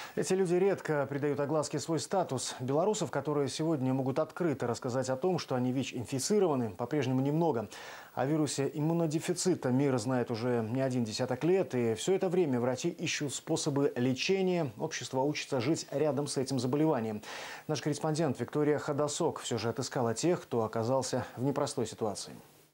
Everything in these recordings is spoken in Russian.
Эти люди редко придают огласке свой статус. Белорусов, которые сегодня могут открыто рассказать о том, что они ВИЧ-инфицированы, по-прежнему немного. О вирусе иммунодефицита мир знает уже не один десяток лет. И все это время врачи ищут способы лечения. Общество учится жить рядом с этим заболеванием. Наш корреспондент Виктория Ходосок все же отыскала тех, кто оказался в непростой ситуации.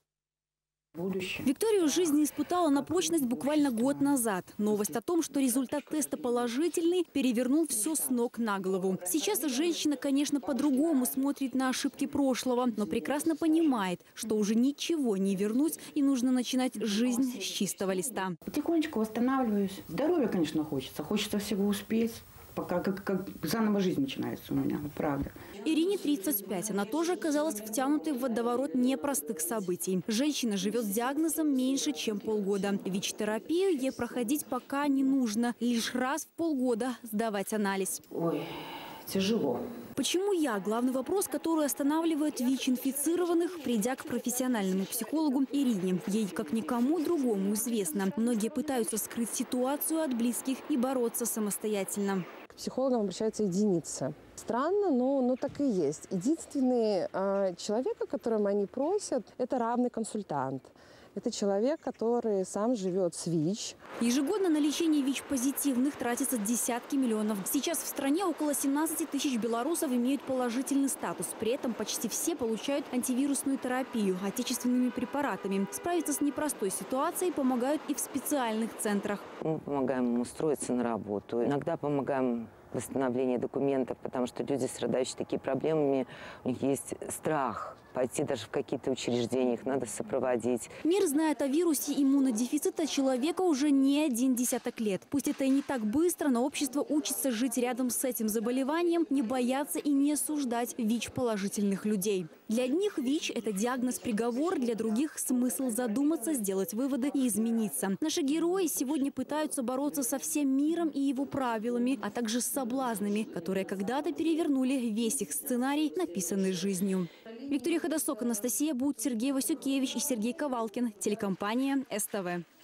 Викторию жизнь испытала на прочность буквально год назад. Новость о том, что результат теста положительный, перевернул все с ног на голову. Сейчас женщина, конечно, по-другому смотрит на ошибки прошлого, но прекрасно понимает, что уже ничего не вернуть и нужно начинать жизнь с чистого листа. Потихонечку восстанавливаюсь. Здоровья, конечно, хочется. Хочется всего успеть. Пока как заново жизнь начинается у меня, правда. Ирине 35. Она тоже оказалась втянутой в водоворот непростых событий. Женщина живет с диагнозом меньше, чем полгода. ВИЧ-терапию ей проходить пока не нужно. Лишь раз в полгода сдавать анализ. Ой, тяжело. Почему я? Главный вопрос, который останавливает ВИЧ-инфицированных, придя к профессиональному психологу Ирине. Ей, как никому другому, известно. Многие пытаются скрыть ситуацию от близких и бороться самостоятельно. К психологам обращаются единицы. Странно, но так и есть. Единственный человек, о котором они просят, это равный консультант. Это человек, который сам живет с ВИЧ. Ежегодно на лечение ВИЧ-позитивных тратится десятки миллионов. Сейчас в стране около 17 тысяч белорусов имеют положительный статус. При этом почти все получают антивирусную терапию отечественными препаратами. Справиться с непростой ситуацией помогают и в специальных центрах. Мы помогаем им устроиться на работу. Иногда помогаем в восстановлении документов, потому что люди, страдающие такими проблемами, у них есть страх пойти даже в какие-то учреждения, их надо сопроводить. Мир знает о вирусе иммунодефицита человека уже не один десяток лет. Пусть это и не так быстро, но общество учится жить рядом с этим заболеванием, не бояться и не осуждать ВИЧ-положительных людей. Для одних ВИЧ – это диагноз-приговор, для других – смысл задуматься, сделать выводы и измениться. Наши герои сегодня пытаются бороться со всем миром и его правилами, а также с соблазнами, которые когда-то перевернули весь их сценарий, написанный жизнью. Виктория Ходосок, Анастасия Бут, Сергей Васюкевич и Сергей Ковалкин. Телекомпания СТВ.